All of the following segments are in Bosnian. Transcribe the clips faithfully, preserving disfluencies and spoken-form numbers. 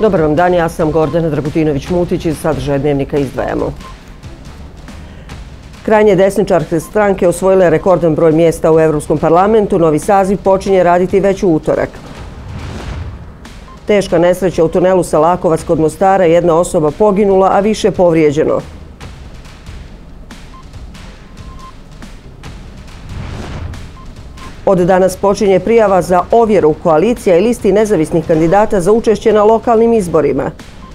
Dobar vam dan, ja sam Gordana Dragutinović-Mutić, iz sadržaja Dnevnika izdvajamo. Krajnje desničarske stranke osvojile rekordan broj mjesta u Evropskom parlamentu. Novi saziv počinje raditi već u utorak. Teška nesreća u tunelu Salakovac kod Mostara, jedna osoba poginula, a više povrijeđeno. Od danas počinje prijava za ovjeru koalicija i listi nezavisnih kandidata za učešće na lokalnim izborima.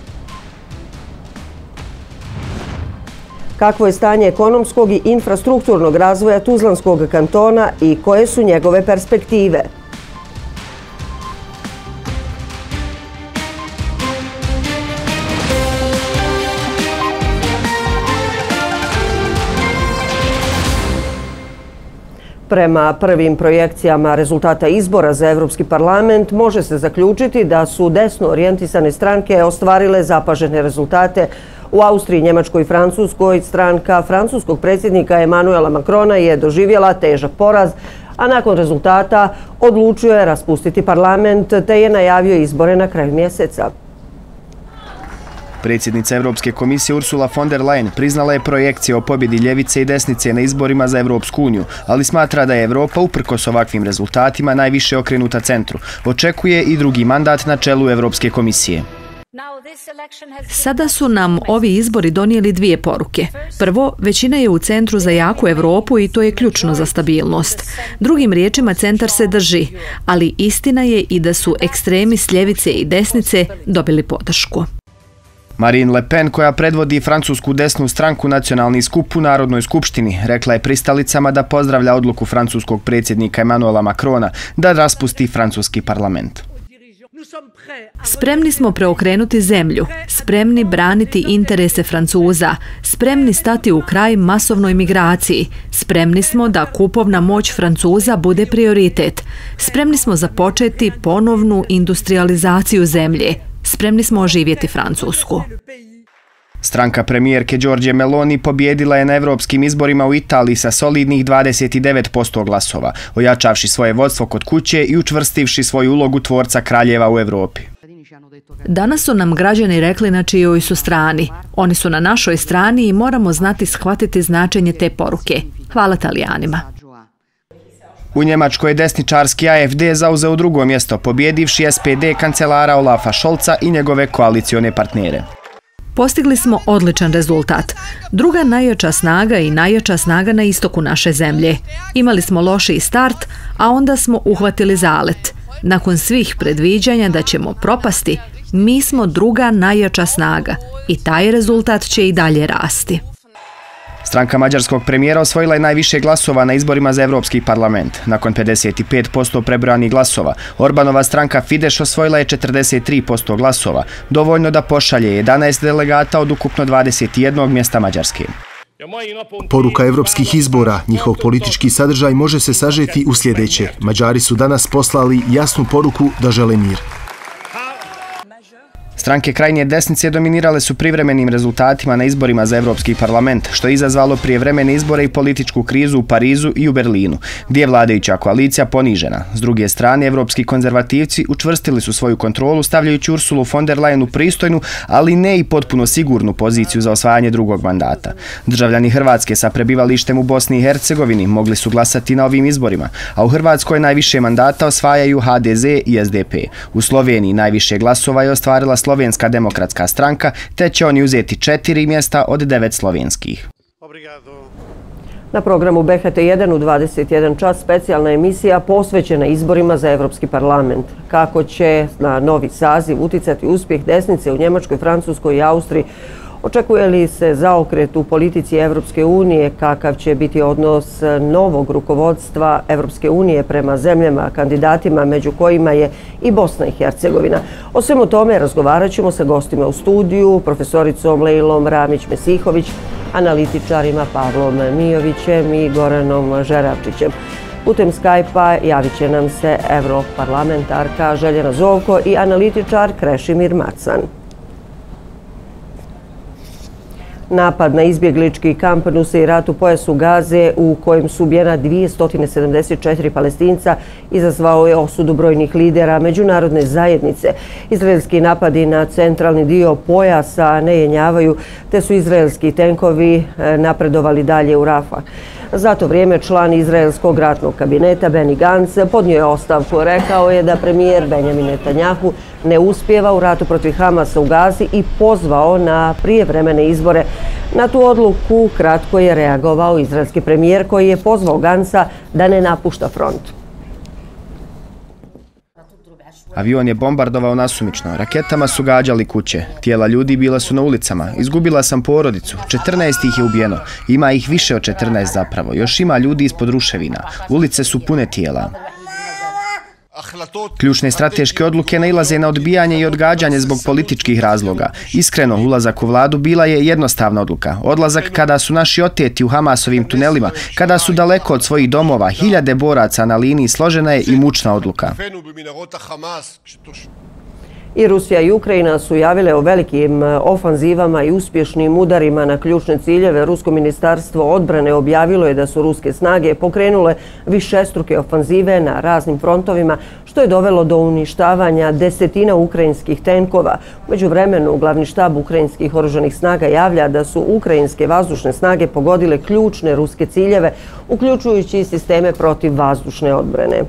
Kakvo je stanje ekonomskog i infrastrukturnog razvoja Tuzlanskog kantona i koje su njegove perspektive? Prema prvim projekcijama rezultata izbora za Evropski parlament može se zaključiti da su desno orijentisane stranke ostvarile zapažene rezultate. U Austriji, Njemačkoj i Francuskoj stranka francuskog predsjednika Emanuela Macrona je doživjela težak poraz, a nakon rezultata odlučio je raspustiti parlament te je najavio izbore na kraju mjeseca. Predsjednica Evropske komisije Ursula von der Leyen priznala je projekcije o pobjedi ljevice i desnice na izborima za Evropsku uniju, ali smatra da je Evropa uprkos ovakvim rezultatima najviše okrenuta centru. Očekuje i drugi mandat na čelu Evropske komisije. Sada su nam ovi izbori donijeli dvije poruke. Prvo, većina je u centru za jaku Evropu i to je ključno za stabilnost. Drugim riječima, centar se drži, ali istina je i da su ekstremi s ljevice i desnice dobili podršku. Marine Le Pen, koja predvodi francusku desnu stranku Nacionalni skup u Narodnoj skupštini, rekla je pristalicama da pozdravlja odluku francuskog predsjednika Emanuela Macrona da raspusti francuski parlament. Spremni smo preokrenuti zemlju, spremni braniti interese Francuza, spremni stati u kraj masovnoj migraciji, spremni smo da kupovna moć Francuza bude prioritet, spremni smo započeti ponovnu industrializaciju zemlje, spremni smo oživjeti Francusku. Stranka premijerke Giorgie Meloni pobjedila je na evropskim izborima u Italiji sa solidnih dvadeset devet posto glasova, ojačavši svoje vodstvo kod kuće i učvrstivši svoju ulogu tvorca kraljeva u Evropi. Danas su nam građani rekli na čijoj su strani. Oni su na našoj strani i moramo znati shvatiti značenje te poruke. Hvala Talijanima. U Njemačkoj je desničarski A F D zauzeo drugo mjesto, pobjedivši S P D kancelara Olafa Scholza i njegove koalicione partnere. Postigli smo odličan rezultat. Druga najjača snaga i najjača snaga na istoku naše zemlje. Imali smo lošiji start, a onda smo uhvatili zalet. Nakon svih predviđanja da ćemo propasti, mi smo druga najjača snaga i taj rezultat će i dalje rasti. Stranka mađarskog premijera osvojila je najviše glasova na izborima za Evropski parlament. Nakon pedeset pet posto prebrojanih glasova, Orbanova stranka Fidesz osvojila je četrdeset tri posto glasova, dovoljno da pošalje jedanaest delegata od ukupno dvadeset jednog mjesta Mađarske. Poruka evropskih izbora, njihov politički sadržaj može se sažeti u sljedeće. Mađari su danas poslali jasnu poruku da žele mir. Stranke krajnje desnice dominirale su privremenim rezultatima na izborima za Evropski parlament, što je izazvalo prijevremene izbore i političku krizu u Parizu i u Berlinu, gdje je vladajuća koalicija ponižena. S druge strane, evropski konzervativci učvrstili su svoju kontrolu stavljajući Ursulu von der Leyen u pristojnu, ali ne i potpuno sigurnu poziciju za osvajanje drugog mandata. Državljani Hrvatske sa prebivalištem u Bosni i Hercegovini mogli su glasati na ovim izborima, a u Hrvatskoj najviše mandata osvajaju H D Z i S D P. U Sloveniji najviše glasova je ostvarila Slovenska demokratska stranka, te će oni uzeti četiri mjesta od devet slovenskih. Na programu B H T jedan u dvadeset jedan čas specijalna emisija posvećena izborima za Evropski parlament. Kako će na novi saziv uticati uspjeh desnice u Njemačkoj, Francuskoj i Austriji? Očekuje li se zaokret u politici Evropske unije? Kakav će biti odnos novog rukovodstva Evropske unije prema zemljama kandidatima, među kojima je i Bosna i Hercegovina? O svemu tome razgovarat ćemo sa gostima u studiju, profesoricom Lejlom Ramić-Mesihović, analitičarima Pavlom Mijovićem i Goranom Žeravčićem. Putem Skype-a javit će nam se europarlamentarka Željana Zovko i analitičar Krešimir Macan. Napad na izbjeglički kamp Nuseirat u pojasu Gaze, u kojem su ubijena dvjesto sedamdeset četiri Palestinca, izazvao je osudu brojnih lidera međunarodne zajednice. Izraelski napadi na centralni dio pojasa ne jenjavaju, te su izraelski tenkovi napredovali dalje u Rafah. Za to vrijeme član izraelskog ratnog kabineta Benny Gantz podnio je ostavku. Rekao je da premijer Benjamin Netanjahu ne uspijeva u ratu protiv Hamasa u Gazi i pozvao na prijevremene izbore. Na tu odluku kratko je reagovao izraelski premijer, koji je pozvao Gantza da ne napušta front. Avion je bombardovao nasumično, raketama su gađali kuće, tijela ljudi bila su na ulicama, izgubila sam porodicu, četrnaest ih je ubijeno, ima ih više od četrnaest zapravo, još ima ljudi ispod ruševina, ulice su pune tijela. Ključne strateške odluke nailaze na odbijanje i odgađanje zbog političkih razloga. Iskreno, ulazak u vladu bila je jednostavna odluka. Odlazak kada su naši oteti u Hamasovim tunelima, kada su daleko od svojih domova, hiljade boraca na liniji, složena je i mučna odluka. I Rusija i Ukrajina su javile o velikim ofanzivama i uspješnim udarima na ključne ciljeve. Rusko ministarstvo odbrane objavilo je da su ruske snage pokrenule višestruke ofanzive na raznim frontovima, što je dovelo do uništavanja desetina ukrajinskih tenkova. U međuvremenu, glavni štab ukrajinskih oružanih snaga javlja da su ukrajinske vazdušne snage pogodile ključne ruske ciljeve, uključujući i sisteme protiv vazdušne odbrane.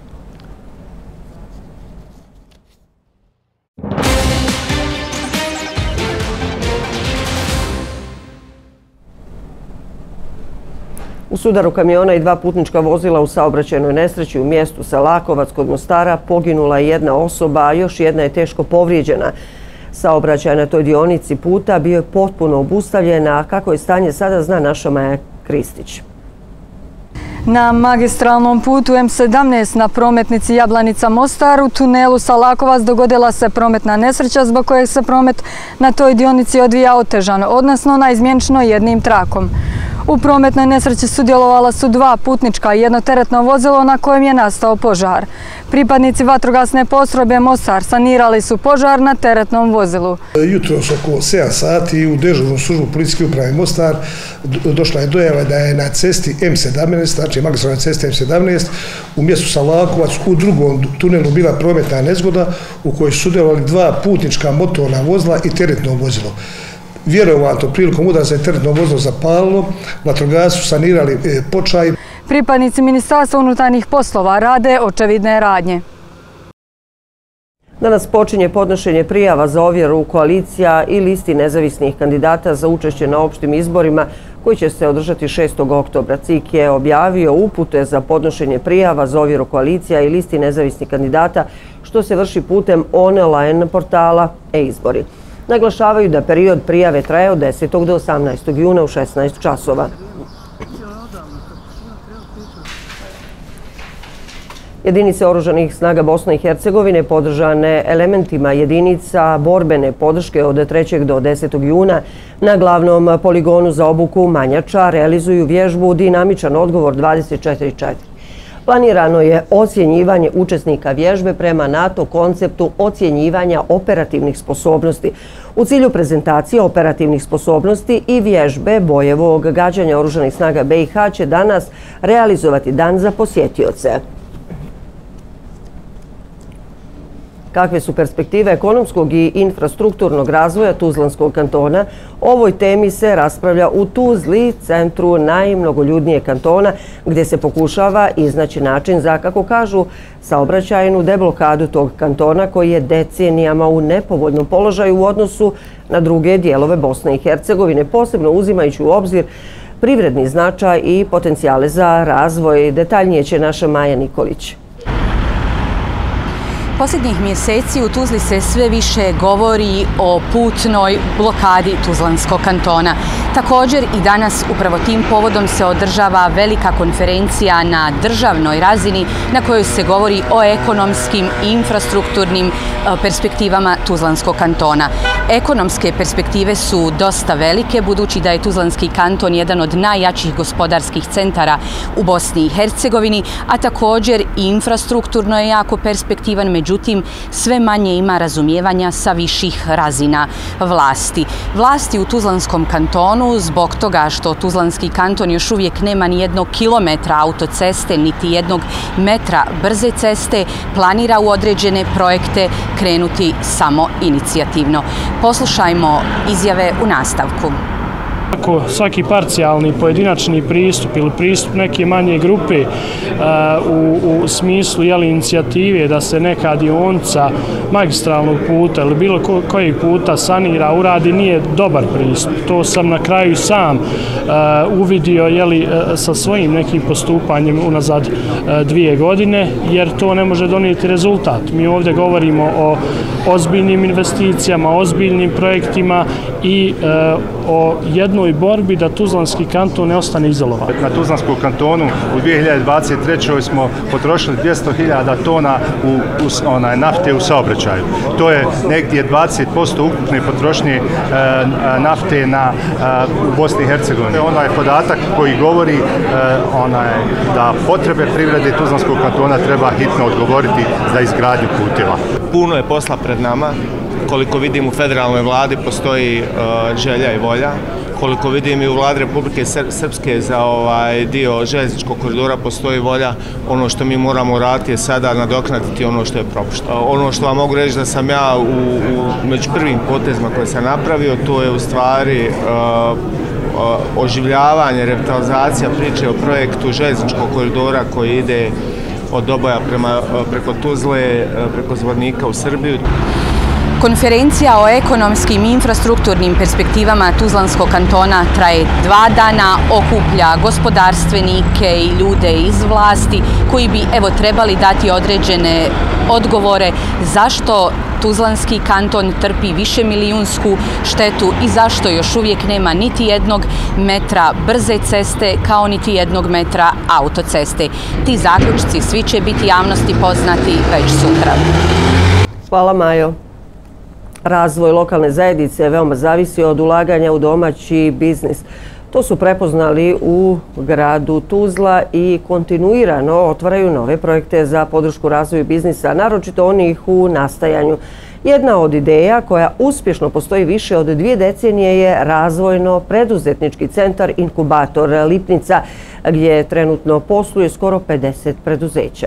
U sudaru kamiona i dva putnička vozila u saobraćajnoj nesreći u mjestu Salakovac kod Mostara poginula je jedna osoba, a još jedna je teško povrijeđena. Saobraćaj na toj dionici puta bio je potpuno obustavljen, a kako je stanje sada zna naša Maja Kristić. Na magistralnom putu M sedamnaest na prometnici Jablanica-Mostar u tunelu Salakovac dogodila se prometna nesreća zbog kojeg se promet na toj dionici odvija otežano, odnosno naizmjenično jednim trakom. U prometnoj nesreći sudjelovala su dva putnička i jedno teretno vozilo na kojem je nastao požar. Pripadnici vatrogasne postrojbe Mostar sanirali su požar na teretnom vozilu. Jutros oko sedam sati u dežurnu službu policijske uprave Mostar došla je dojava da je na cesti M sedamnaest, znači magistralnoj cesti M sedamnaest, u mjestu Salakovac u drugom tunelu bila prometna nezgoda u kojoj su sudjelovali dva putnička motorna vozila i teretno vozilo. Vjerovatno prilikom udara se teretno vozilo zapalilo, vatrogasci su sanirali počaj. Pripadnici Ministarstva unutarnjih poslova rade očevidne radnje. Danas počinje podnošenje prijava za ovjeru koalicija i listi nezavisnih kandidata za učešće na opštim izborima koji će se održati šestog oktobra. C I K je objavio upute za podnošenje prijava za ovjeru koalicija i listi nezavisnih kandidata, što se vrši putem online portala e-izbori. Naglašavaju da period prijave traje od desetog do osamnaestog juna u šesnaest časova. Jedinice oružanih snaga Bosne i Hercegovine podržane elementima jedinica borbene podrške od trećeg do desetog juna na glavnom poligonu za obuku Manjača realizuju vježbu Dinamičan odgovor dvadeset četiri četiri. Planirano je ocjenjivanje učesnika vježbe prema NATO konceptu ocjenjivanja operativnih sposobnosti. U cilju prezentacije operativnih sposobnosti i vježbe bojevog gađanja oružanih snaga B i H će danas realizovati dan za posjetioce. Kakve su perspektive ekonomskog i infrastrukturnog razvoja Tuzlanskog kantona? O ovoj temi se raspravlja u Tuzli, centru najmnogoljudnijeg kantona, gdje se pokušava iznaći način za, kako kažu, saobraćajnu deblokadu tog kantona koji je decenijama u nepovoljnom položaju u odnosu na druge dijelove Bosne i Hercegovine, posebno uzimajući u obzir privredni značaj i potencijale za razvoj. Detaljnije će naša Maja Nikolić. Posljednjih mjeseci u Tuzli se sve više govori o putnoj blokadi Tuzlanskog kantona. Također i danas upravo tim povodom se održava velika konferencija na državnoj razini na kojoj se govori o ekonomskim i infrastrukturnim perspektivama Tuzlanskog kantona. Ekonomske perspektive su dosta velike, budući da je Tuzlanski kanton jedan od najjačih gospodarskih centara u Bosni i Hercegovini, a također i infrastrukturno je jako perspektivan, međutim sve manje ima razumijevanja sa viših razina vlasti. Vlasti u Tuzlanskom kantonu, zbog toga što Tuzlanski kanton još uvijek nema ni jednog kilometra autoceste, niti jednog metra brze ceste, planira u određene projekte krenuti samo inicijativno. Poslušajmo izjave u nastavku. Svaki parcijalni pojedinačni pristup ili pristup neke manje grupe u, u smislu jeli, inicijative da se neka dionica magistralnog puta ili bilo ko, kojeg puta sanira, uradi, nije dobar pristup. To sam na kraju sam uh, uvidio jeli, sa svojim nekim postupanjem unazad uh, dvije godine, jer to ne može donijeti rezultat. Mi ovdje govorimo o ozbiljnim investicijama, ozbiljnim projektima i uh, o jednoj borbi da Tuzlanski kanton ne ostane izolovan. Na Tuzlanskom kantonu u dvije hiljade dvadeset trećoj smo potrošili dvjesto hiljada tona u, u, onaj, nafte u saobraćaju. To je negdje dvadeset posto ukupne potrošnje e, nafte na, e, u Bosni i Hercegovini. Onaj podatak koji govori e, onaj, da potrebe privrede Tuzlanskog kantona treba hitno odgovoriti za izgradnju puteva. Puno je posla pred nama. Koliko vidim u federalnoj vladi postoji uh, želja i volja. Koliko vidim i u vladi Republike Srpske za ovaj dio željezničkog koridora postoji volja. Ono što mi moramo raditi je sada nadoknaditi ono što je propušteno. Ono što vam mogu reći da sam ja u, u među prvim potezima koje sam napravio, to je u stvari uh, uh, oživljavanje, revitalizacija priče o projektu željezničkog koridora koji ide od Doboja prema, preko Tuzle, preko Zvornika u Srbiju. Konferencija o ekonomskim i infrastrukturnim perspektivama Tuzlanskog kantona traje dva dana, okuplja gospodarstvenike i ljude iz vlasti koji bi evo trebali dati određene odgovore zašto Tuzlanski kanton trpi više milijunsku štetu i zašto još uvijek nema niti jednog metra brze ceste kao niti jednog metra autoceste. Ti zaključci svi će biti javnosti poznati već sutra. Hvala, Majo. Razvoj lokalne zajednice veoma zavisi od ulaganja u domaći biznis. To su prepoznali u gradu Tuzla i kontinuirano otvaraju nove projekte za podršku razvoju biznisa, naročito onih u nastajanju. Jedna od ideja koja uspješno postoji više od dvije decenije je razvojno-preduzetnički centar Inkubator Lipnica, gdje trenutno posluje skoro pedeset preduzeća.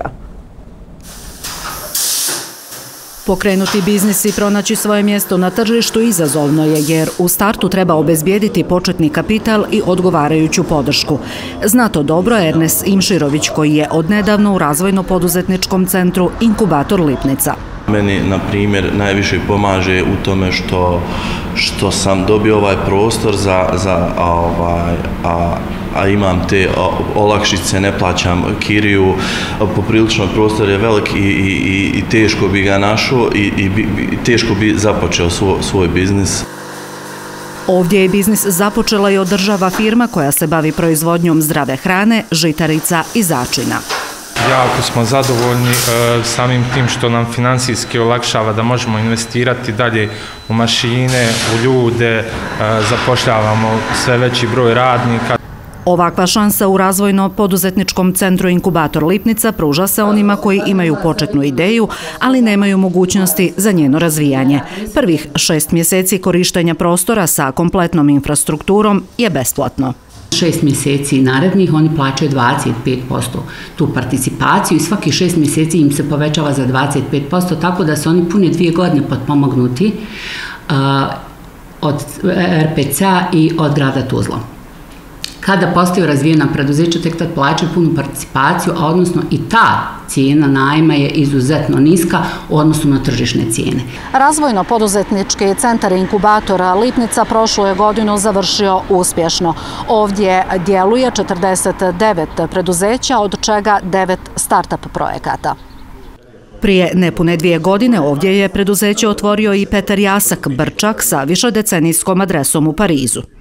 Pokrenuti biznis i pronaći svoje mjesto na tržištu izazovno je, jer u startu treba obezbijediti početni kapital i odgovarajuću podršku. Zna to dobro Ernest Imširović, koji je odnedavno u razvojno-poduzetničkom centru Inkubator Lipnica. Meni, na primjer, najviše pomaže u tome što, što sam dobio ovaj prostor za, za ovaj, a, a imam te olakšice, ne plaćam kiriju, poprilično prostor je velik i, i, i teško bi ga našao i, i, i teško bi započeo svoj, svoj biznis. Ovdje je biznis započela i održava firma koja se bavi proizvodnjom zdrave hrane, žitarica i začina. Jako smo zadovoljni e, samim tim što nam finansijski olakšava da možemo investirati dalje u mašine, u ljude, e, zapošljavamo sve veći broj radnika. Ovakva šansa u razvojno-poduzetničkom centru Inkubator Lipnica pruža se onima koji imaju početnu ideju, ali nemaju mogućnosti za njeno razvijanje. Prvih šest mjeseci korištenja prostora sa kompletnom infrastrukturom je besplatno. Šest mjeseci narednih oni plaćaju dvadeset pet posto tu participaciju i svaki šest mjeseci im se povećava za dvadeset pet posto, tako da su oni pune dvije godine potpomognuti uh, od R P C-a i od grada Tuzla. Kada postaju razvijena preduzeća, tek tad plaćaju punu participaciju, a odnosno i ta cijena najma je izuzetno niska u odnosu na tržišne cijene. Razvojno-poduzetnički centar Inkubatora Lipnica prošlu je godinu završio uspješno. Ovdje djeluje četrdeset devet preduzeća, od čega devet start-up projekata. Prije nepune dvije godine ovdje je preduzeće otvorio i Petar Jasak Brčak sa višedecenijskom adresom u Parizu.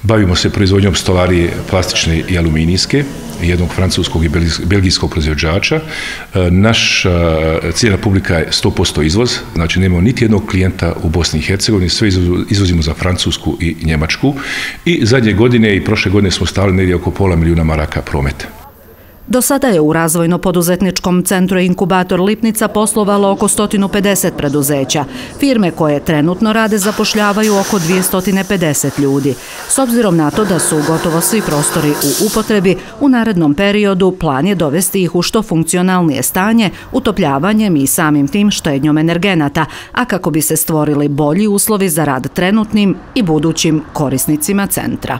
Bavimo se proizvodnjom stolarije plastične i aluminijske, jednog francuskog i belgijskog proizvođača. Naša ciljna publika je sto posto izvoz, znači nemamo niti jednog klijenta u Bosni i Hercegovini, sve izvozimo za Francusku i Njemačku. I zadnje godine i prošle godine smo stavili negdje oko pola milijuna maraka prometa. Do sada je u Razvojno-poduzetničkom centru Inkubator Lipnica poslovalo oko sto pedeset preduzeća. Firme koje trenutno rade zapošljavaju oko dvjesto pedeset ljudi. S obzirom na to da su gotovo svi prostori u upotrebi, u narednom periodu plan je dovesti ih u što funkcionalnije stanje, utopljavanjem i samim tim štednjom energenata, a kako bi se stvorili bolji uslovi za rad trenutnim i budućim korisnicima centra.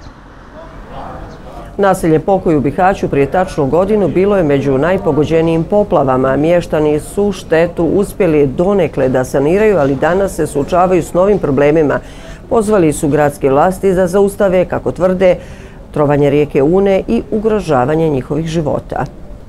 Naselje Pokoj u Bihaću prije tačnu godinu bilo je među najpogođenijim poplavama. Mještani su štetu uspjeli donekle da saniraju, ali danas se suočavaju s novim problemima. Pozvali su gradske vlasti da zaustave, kako tvrde, trovanje rijeke Une i ugrožavanje njihovih života.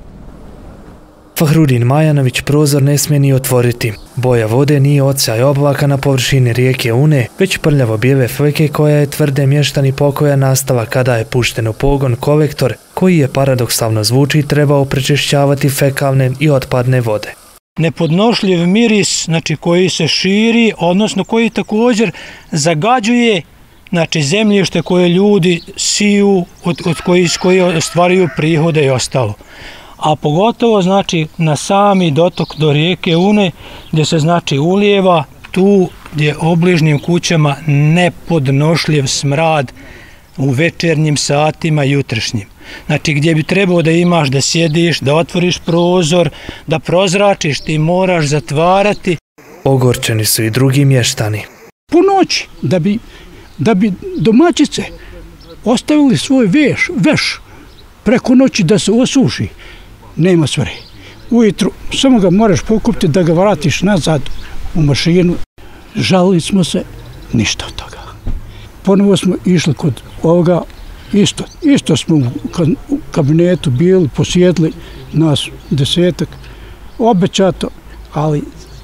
Fahrudin Majanović prozor ne smije ni otvoriti. Boja vode nije odsjaj oblaka na površini rijeke Une, već prljavo bijele fleke koja je, tvrde mještani Pokoja, nastala kada je pušten u pogon kolektor koji je, paradoksalno zvuči, trebao prečišćavati fekalne i otpadne vode. Nepodnošljiv miris, znači, koji se širi, odnosno koji također zagađuje, znači, zemljište koje ljudi siju, od, od koji, koji ostvaruju prihode i ostalo. A pogotovo, znači, na sami dotok do rijeke Une, gdje se, znači, ulijeva, tu gdje obližnjim kućama nepodnošljiv smrad u večernjim satima, jutrašnjim. Znači, gdje bi trebao da imaš da sjediš, da otvoriš prozor, da prozračiš, ti moraš zatvarati. Ogorčeni su i drugi mještani. Po noći, da bi, da bi domaćice ostavili svoj veš, veš preko noći da se osuši, nema svrhe. Ujutru samo ga moraš pokupiti da ga vratiš nazad u mašinu. Žalili smo se, ništa od toga. Ponovo smo išli kod ovoga, isto, isto smo u kabinetu bili, posjedli nas desetak, obećato, ali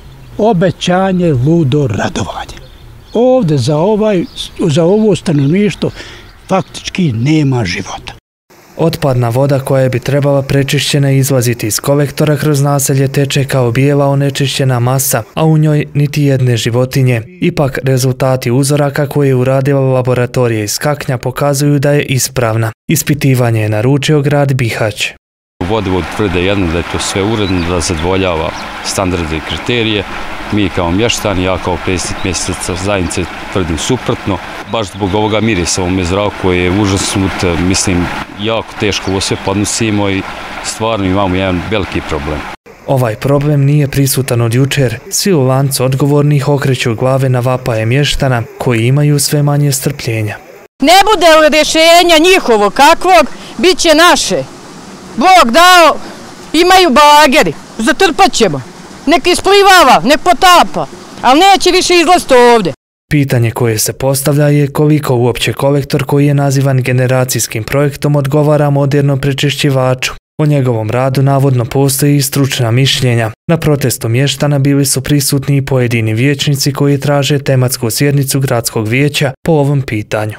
obećanje ludo radovanje. Ovdje za, ovaj, za ovo stanovništvo faktički nema života. Otpadna voda koja bi trebala prečišćena izlaziti iz kolektora kroz naselje teče kao bijela onečišćena masa, a u njoj niti jedne životinje. Ipak rezultati uzoraka koje je uradila laboratorija iz Kaknja pokazuju da je ispravna. Ispitivanje je naručio grad Bihać. Vodovod tvrde jedno da je to sve uredno, da zadovoljava standarde i kriterije. Mi kao mještani, ja kao predsjednik mjeseca zajednice tvrdim suprotno. Baš zbog ovoga mirisa u ovome zraku je užasnut, mislim, jako teško ovo sve podnosimo i stvarno imamo jedan veliki problem. Ovaj problem nije prisutan od jučer. Svi u lancu odgovornih okreću glave na vapaje mještana koji imaju sve manje strpljenja. Ne bude rješenja njihovo kakvog, bit će naše. Bog dao, imaju bageri, zatrpat ćemo. Nek isplivava, nek potapa, ali neće više izlaziti ovdje. Pitanje koje se postavlja je koliko uopće kolektor koji je nazivan generacijskim projektom odgovara modernom prečišćivaču. O njegovom radu navodno postoji i stručna mišljenja. Na protestu mještana bili su prisutni i pojedini vijećnici koji traže tematsku sjednicu gradskog vijeća po ovom pitanju.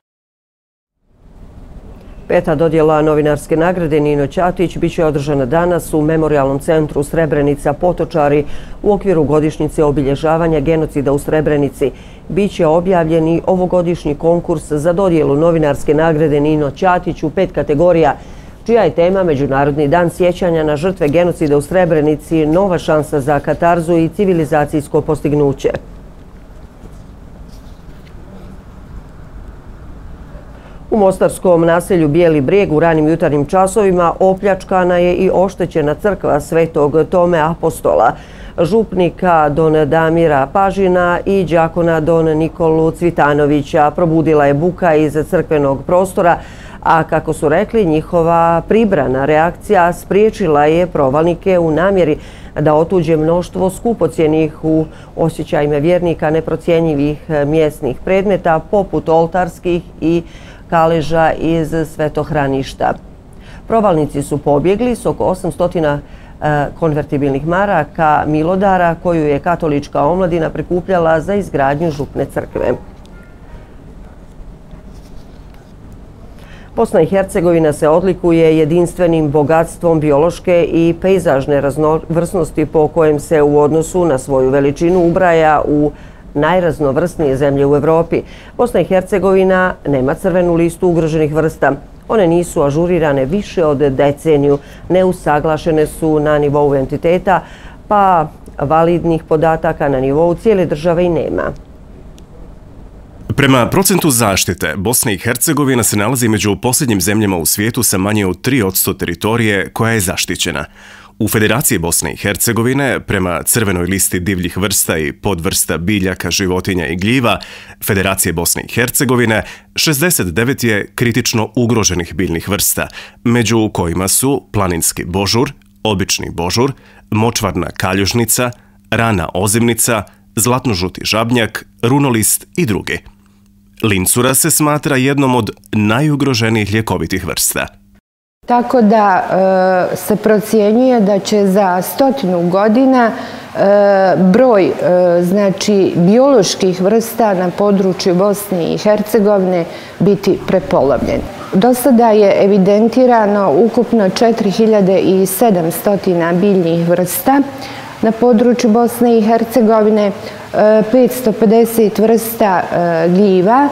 Peta dodjela novinarske nagrade Nino Ćatić biće održana danas u Memorijalnom centru Srebrenica Potočari u okviru godišnjice obilježavanja genocida u Srebrenici. Biće objavljen i ovogodišnji konkurs za dodjelu novinarske nagrade Nino Ćatić u pet kategorija, čija je tema Međunarodni dan sjećanja na žrtve genocida u Srebrenici, nova šansa za katarzu i civilizacijsko postignuće. U mostarskom naselju Bijeli Brijeg u ranim jutarnjim časovima opljačkana je i oštećena crkva Svetog Tome Apostola, župnika don Damira Pažina i đakona don Nikolu Cvitanovića. Probudila je buka iz crkvenog prostora, a kako su rekli, njihova pribrana reakcija spriječila je provalnike u namjeri da otuđe mnoštvo skupocjenih, u osjećajima vjernika neprocjenjivih mjesnih predmeta poput oltarskih i kaleža iz svetohraništa. Provalnici su pobjegli s oko osamsto konvertibilnih maraka milodara koju je katolička omladina prikupljala za izgradnju župne crkve. Bosna i Hercegovina se odlikuje jedinstvenim bogatstvom biološke i pejzažne raznovrsnosti po kojem se u odnosu na svoju veličinu ubraja u najraznovrsnije zemlje u Evropi. Bosna i Hercegovina nema crvenu listu ugroženih vrsta. One nisu ažurirane više od deceniju, neusaglašene su na nivou entiteta, pa validnih podataka na nivou cijele države i nema. Prema procentu zaštite, Bosna i Hercegovina se nalazi među posljednjim zemljama u svijetu sa manje od tri posto teritorije koja je zaštićena. U Federaciji Bosne i Hercegovine, prema crvenoj listi divljih vrsta i podvrsta biljaka, životinja i gljiva Federacije Bosne i Hercegovine, šezdeset devet je kritično ugroženih biljnih vrsta, među kojima su planinski božur, obični božur, močvarna kaljužnica, rana ozimnica, zlatnožuti žabnjak, runolist i drugi. Lincura se smatra jednom od najugroženijih ljekovitih vrsta. Tako da e, se procjenjuje da će za stotinu godina e, broj e, znači, bioloških vrsta na području Bosne i Hercegovine biti prepolovljen. Do sada je evidentirano ukupno četiri hiljade sedamsto biljnih vrsta na području Bosne i Hercegovine, petsto pedeset vrsta gljiva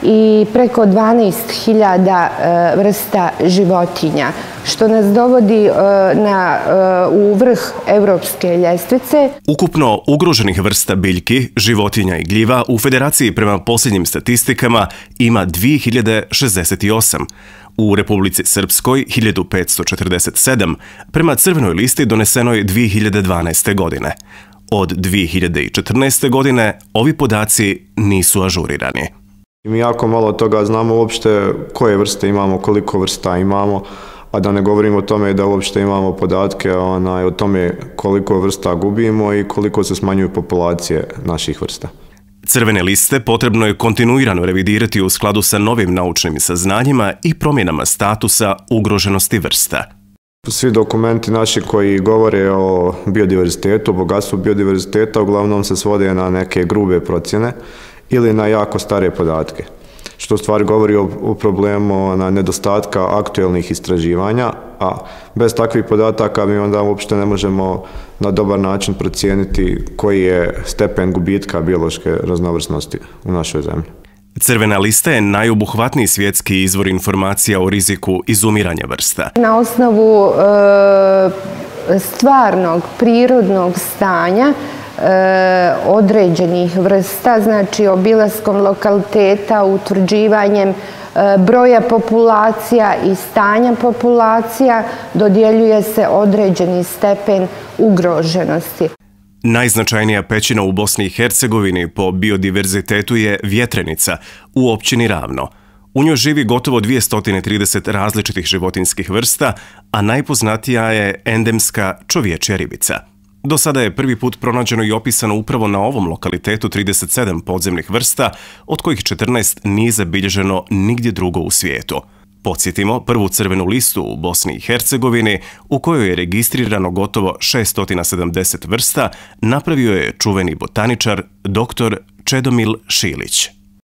i preko dvanaest hiljada vrsta životinja, što nas dovodi na, u vrh evropske ljestvice. Ukupno ugroženih vrsta biljki, životinja i gljiva u Federaciji prema posljednjim statistikama ima dvije hiljade šezdeset osam. U Republici Srpskoj hiljadu petsto četrdeset sedam, prema crvenoj listi donesenoj dvije hiljade dvanaeste. godine. Od dvije hiljade četrnaeste. godine ovi podaci nisu ažurirani. Mi jako malo toga znamo uopšte koje vrste imamo, koliko vrsta imamo, a da ne govorimo o tome da uopšte imamo podatke onaj, o tome koliko vrsta gubimo i koliko se smanjuju populacije naših vrsta. Crvene liste potrebno je kontinuirano revidirati u skladu sa novim naučnim saznanjima i promjenama statusa ugroženosti vrsta. Svi dokumenti naši koji govore o biodiverzitetu, bogatstvu biodiverziteta, uglavnom se svode na neke grube procjene ili na jako stare podatke, što u stvari govori o, o problemu na nedostatka aktuelnih istraživanja, a bez takvih podataka mi onda uopšte ne možemo na dobar način procijeniti koji je stepen gubitka biološke raznovrsnosti u našoj zemlji. Crvena lista je najobuhvatniji svjetski izvor informacija o riziku izumiranja vrsta. Na osnovu e, stvarnog, prirodnog stanja E, određenih vrsta, znači obilaskom lokaliteta, utvrđivanjem e, broja populacija i stanja populacija, dodjeljuje se određeni stepen ugroženosti. Najznačajnija pećina u Bosni i Hercegovini po biodiverzitetu je Vjetrenica u općini Ravno. U njoj živi gotovo dvjesto trideset različitih životinjskih vrsta, a najpoznatija je endemska čovječja ribica. Do sada je prvi put pronađeno i opisano upravo na ovom lokalitetu trideset sedam podzemnih vrsta, od kojih četrnaest nije zabilježeno nigdje drugo u svijetu. Podsjetimo, prvu crvenu listu u Bosni i Hercegovini, u kojoj je registrirano gotovo šesto sedamdeset vrsta, napravio je čuveni botaničar doktor Čedomil Šilić.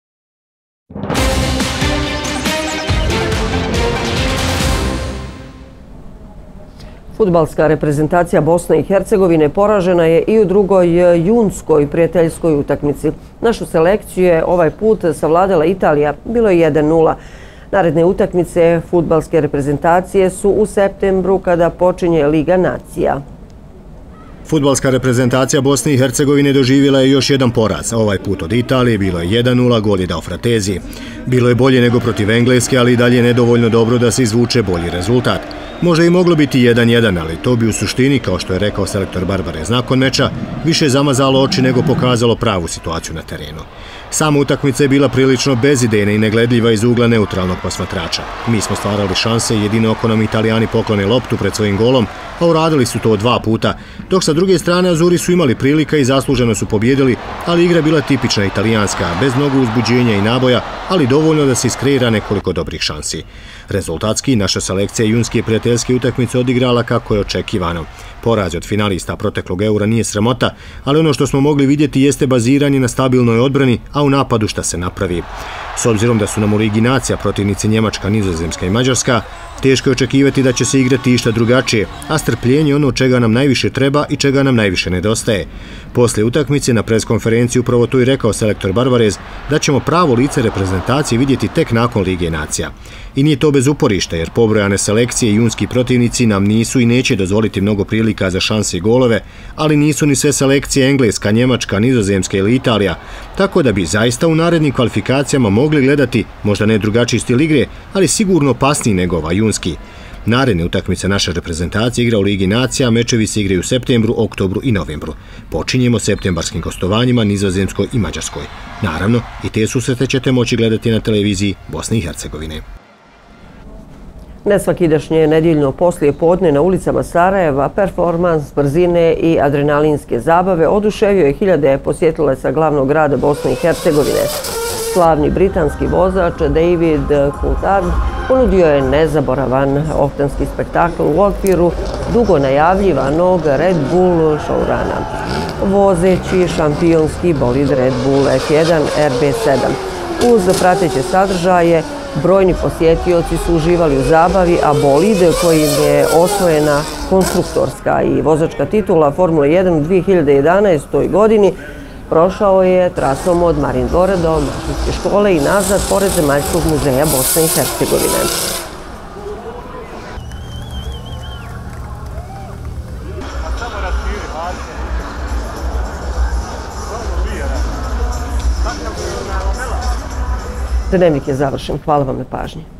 Fudbalska reprezentacija Bosne i Hercegovine poražena je i u drugoj junskoj prijateljskoj utakmici. Našu selekciju je ovaj put savladala Italija, bilo je jedan nula. Naredne utakmice fudbalske reprezentacije su u septembru kada počinje Liga nacija. Fudbalska reprezentacija Bosne i Hercegovine doživjela je još jedan poraz. Ovaj put od Italije bilo je jedan nula, gol je dao Fratezi. Bilo je bolje nego protiv Engleske, ali i dalje nedovoljno dobro da se izvuče bolji rezultat. Može i moglo biti jedan jedan, ali to bi u suštini, kao što je rekao selektor Barbarez nakon meča, više zamazalo oči nego pokazalo pravu situaciju na terenu. Sama utakmica je bila prilično bezidejna i negledljiva iz ugla neutralnog posmatrača. Mi smo stvarali šanse i jedino oko nam Italijani poklone loptu pred svojim golom, a uradili su to dva puta, dok sa druge strane Azuri su imali prilika i zasluženo su pobjedili, ali igra bila tipična italijanska, bez mnogo uzbuđenja i naboja, ali dovoljno da se iskreira nekoliko dobrih šansi. Rezultatski, naša selekcija junske prijateljske utakmice odigrala kako je očekivano. Poraz od finalista proteklog Eura nije sramota, ali ono što smo mogli vidjeti jeste baziranje na stabilnoj odbrani, a a u napadu šta se napravi. S obzirom da su nam u Ligi nacija protivnici Njemačka, Nizozemska i Mađarska, teško je očekivati da će se igrati išta drugačije, a strpljenje je ono čega nam najviše treba i čega nam najviše nedostaje. Poslije utakmice na preskonferenciji upravo to i rekao selektor Barbarez da ćemo pravo lice reprezentacije vidjeti tek nakon Lige nacija. I nije to bez uporišta, jer pobrojane selekcije i junski protivnici nam nisu i neće dozvoliti mnogo prilika za šanse i golove, ali nisu ni sve selekcije Engleska, Njemačka, Nizozemska ili Italija, tako da bi zaista u narednim kvalifikacijama mogli gledati možda ne drugačiji stil igre, ali sigurno opasniji nego ovaj junski. Naredne utakmice naše reprezentacije igra u Ligi nacija, mečevi se igraju u septembru, oktobru i novembru. Počinjemo septembarskim gostovanjima Nizozemskoj i Mađarskoj. Naravno, i te susrete ćete moći gledati na televiziji Bosne i Hercegovine. Nesvakidašnje nedjeljno poslije podne na ulicama Sarajeva performans, brzine i adrenalinske zabave oduševio je hiljade posjetilaca glavnog grada Bosne i Hercegovine. Slavni britanski vozač David Coulthard ponudio je nezaboravan oktanski spektakl u okviru dugo najavljivanog Red Bull showrana, vozeći šampionski bolid Red Bull F jedan R B sedam. Uz prateće sadržaje, brojni posjetioci su uživali u zabavi, a bolid kojim je osvojena konstruktorska i vozačka titula Formule jedan u dvije hiljade jedanaestoj. godini prošao je trasom od Marindvora do Mašinske škole i nazad pored Zemaljskog muzeja Bosne i Hercegovine. Dnevnik je završen. Hvala vam na pažnji.